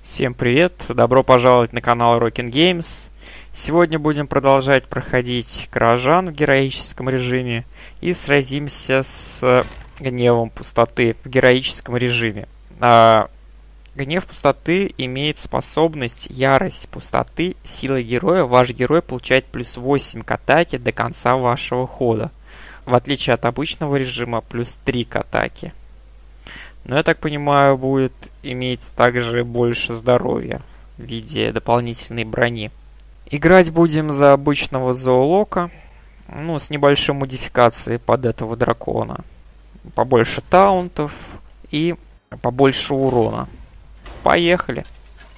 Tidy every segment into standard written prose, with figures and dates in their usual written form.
Всем привет! Добро пожаловать на канал Rockin Games. Сегодня будем продолжать проходить горожан в героическом режиме и сразимся с гневом пустоты в героическом режиме. Гнев пустоты имеет способность ярость пустоты. Сила героя. Ваш герой получает плюс 8 к атаке до конца вашего хода. В отличие от обычного режима, плюс 3 к атаке. Но я так понимаю, будет иметь также больше здоровья в виде дополнительной брони. Играть будем за обычного зоолока, с небольшой модификацией под этого дракона. Побольше таунтов и побольше урона. Поехали!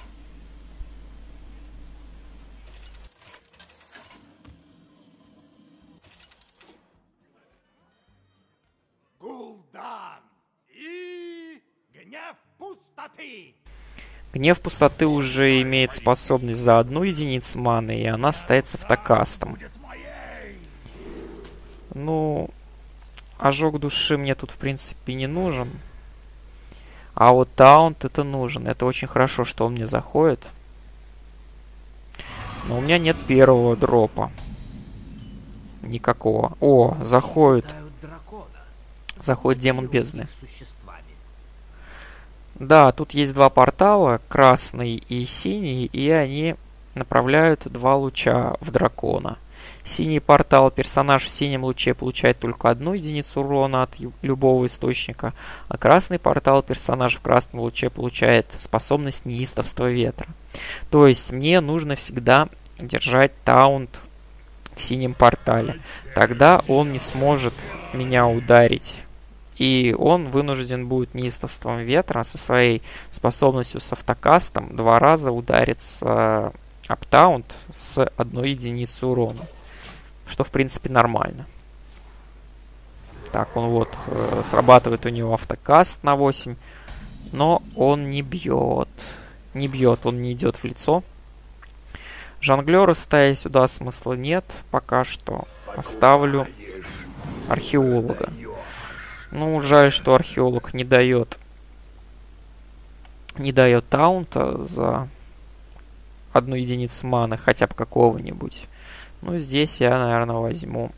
Гнев пустоты уже имеет способность за 1 единицу маны, и она ставится автокастом. Ожог души мне тут в принципе не нужен. А вот таунт это нужен. Это очень хорошо, что он мне заходит. Но у меня нет первого дропа. Никакого. О, заходит. Заходит демон бездны. Да, тут есть 2 портала, красный и синий, и они направляют 2 луча в дракона. Синий портал, персонаж в синем луче получает только 1 единицу урона от любого источника, а красный портал, персонаж в красном луче получает способность неистовства ветра. То есть мне нужно всегда держать таунт в синем портале. Тогда он не сможет меня ударить. И он вынужден будет неистовством ветра со своей способностью с автокастом 2 раза удариться об таунт с 1 единицей урона. Что в принципе нормально. Так, он срабатывает у него автокаст на 8. Но он не бьет. Не бьет, он не идет в лицо. Жонглера ставить сюда смысла нет. Пока что поставлю археолога. Жаль, что археолог не дает таунта за 1 единицу маны, хотя бы какого-нибудь. Здесь я, наверное, возьму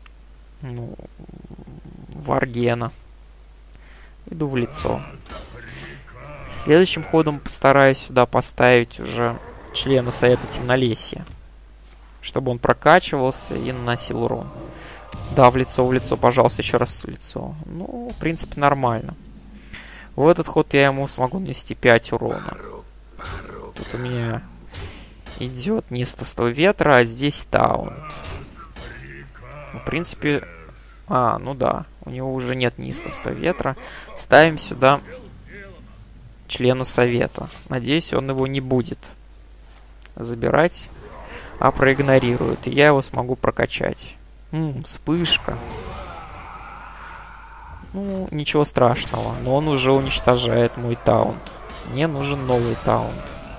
Варгена. Иду в лицо. Следующим ходом постараюсь сюда поставить уже члена Совета Темнолесья, чтобы он прокачивался и наносил урон. Да, в лицо, пожалуйста, еще раз в лицо. В принципе, нормально. В этот ход я ему смогу нанести 5 урона. Тут у меня идет неистовство ветра, а здесь таунт. В принципе... да. У него уже нет неистовства ветра. Ставим сюда члена совета. Надеюсь, он его не будет забирать, а проигнорирует. И я его смогу прокачать. Вспышка. Ничего страшного. Но он уже уничтожает мой таунт. Мне нужен новый таунт.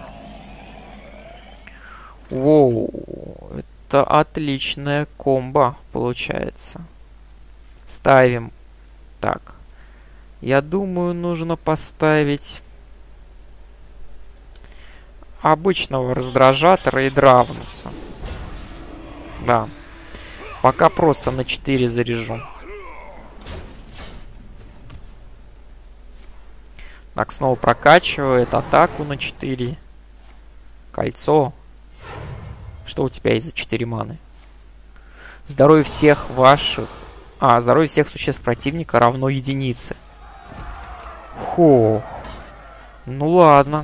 Воу. Это отличная комбо получается. Ставим. Так. Я думаю, нужно поставить обычного раздражатора и дравнуться. Да. Пока просто на 4 заряжу. Так, снова прокачивает атаку на 4. Кольцо. Что у тебя есть за 4 маны? Здоровье всех ваших... здоровье всех существ противника равно единице. Фух. Ладно.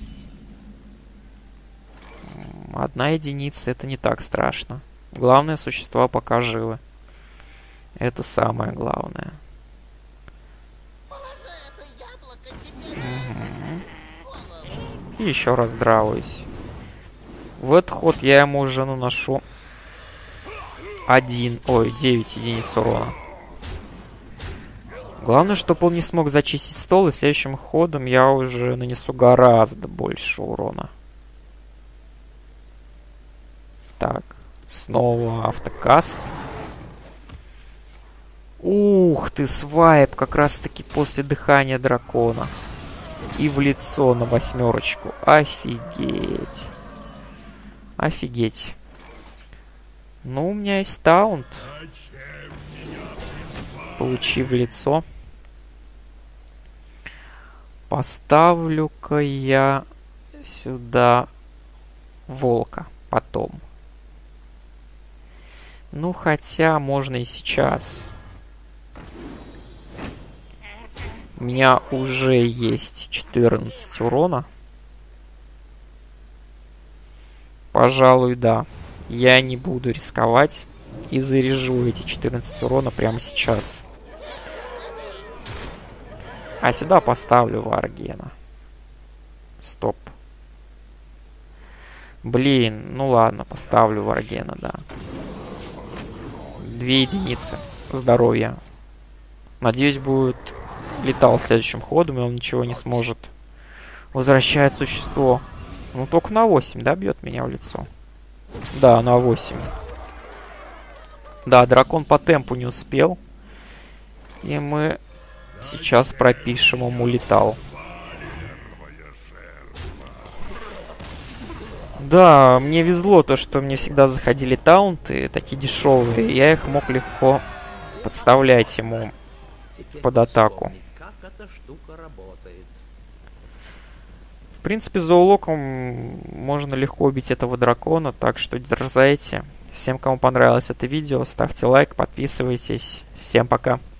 1 единица, это не так страшно. Главное, существа пока живы. Это самое главное. И еще раз драваюсь. В этот ход я ему уже наношу 9 единиц урона. Главное, чтобы он не смог зачистить стол, и следующим ходом я уже нанесу гораздо больше урона. Так. Снова автокаст. Ух ты, свайп, как раз таки после дыхания дракона. И в лицо на 8. Офигеть. Офигеть. Ну, у меня есть таунт. Получи в лицо. Поставлю-ка я сюда волка потом. Ну, хотя можно и сейчас. У меня уже есть 14 урона. Пожалуй, да. Я не буду рисковать и заряжу эти 14 урона прямо сейчас. А сюда поставлю Варгена. Стоп. Блин, ну ладно, поставлю Варгена, да. 2 единицы здоровья. Надеюсь, будет летал следующим ходом, и он ничего не сможет. Возвращает существо. Ну, только на 8, да, бьет меня в лицо? Да, на 8. Да, дракон по темпу не успел. И мы сейчас пропишем ему летал. Да, мне везло то, что мне всегда заходили таунты, такие дешевые. Я их мог легко подставлять ему под атаку. В принципе, зоолоком можно легко убить этого дракона, так что дерзайте. Всем, кому понравилось это видео, ставьте лайк, подписывайтесь. Всем пока.